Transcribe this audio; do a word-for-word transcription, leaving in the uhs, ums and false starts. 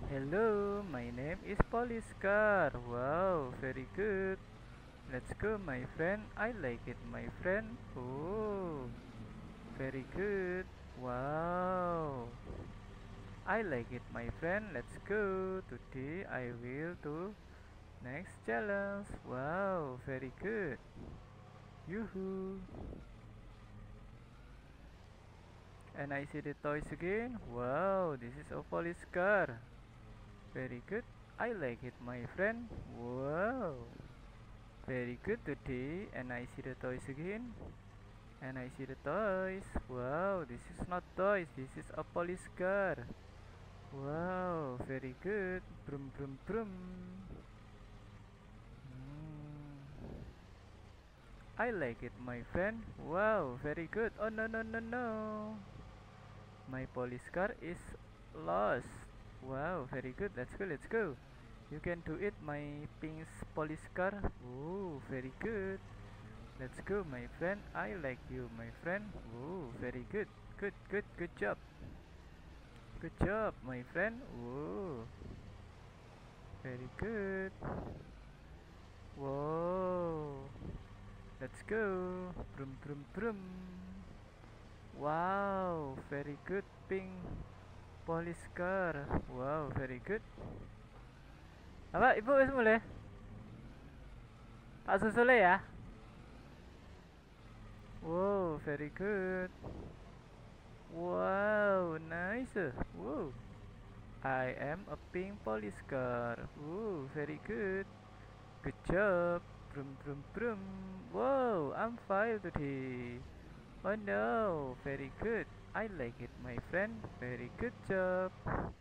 Hello, my name is Poliskar. Wow, very good. Let's go, my friend. I like it, my friend. Oh, very good. Wow. I like it, my friend. Let's go. Today I will do next challenge. Wow, very good. Yoo-hoo. And I see the toys again. Wow, this is a police car. Very good. I like it, my friend. Wow. Very good today. And I see the toys again. And I see the toys. Wow, this is not toys. This is a police car. Wow, very good. Brum brum brum. Hmm. I like it, my friend. Wow, very good. Oh no no no no. My police car is lost. Wow, very good. Let's go, let's go. You can do it, my pink police car. Oh, very good. Let's go, my friend. I like you, my friend. Oh, very good. Good, good, good job. Good job, my friend. Oh, very good. Whoa. Let's go. Brum, brum, brum. Wow, very good, pink police car. Wow, very good. Apa, ibu wis mulai? Tak susul ya? Wow, very good. Wow, nice. Wow. I am a pink police car. Ooh, very good. Good job. Brum brum brum. Wow, I'm five today. Oh no, very good. I like it, my friend. Very good job.